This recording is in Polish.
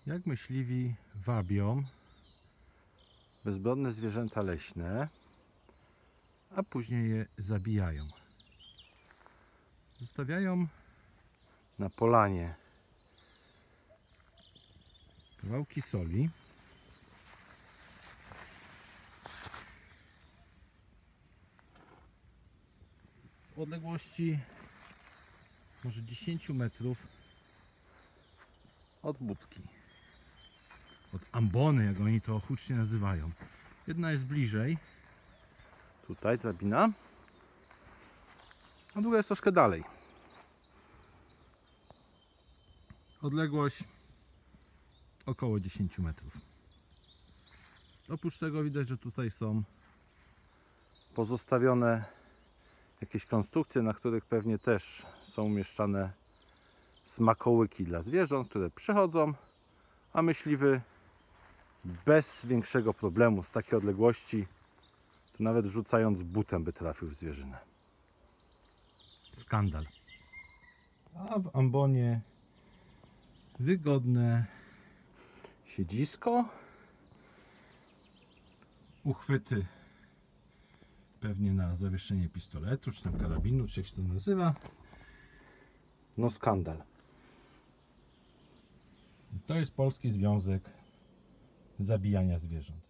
Jak myśliwi wabią bezbronne zwierzęta leśne, a później je zabijają. Zostawiają na polanie kawałki soli, w odległości może 10 metrów od budki, od ambony, jak oni to hucznie nazywają. Jedna jest bliżej, tutaj drabina, a druga jest troszkę dalej. Odległość około 10 metrów. Oprócz tego widać, że tutaj są pozostawione jakieś konstrukcje, na których pewnie też są umieszczane smakołyki dla zwierząt, które przychodzą, a myśliwy bez większego problemu z takiej odległości, to nawet rzucając butem by trafił w zwierzynę. Skandal. A w ambonie wygodne siedzisko, uchwyty pewnie na zawieszenie pistoletu, czy tam karabinu, czy jak się to nazywa. No skandal. To jest Polski Związek Zabijania Zwierząt.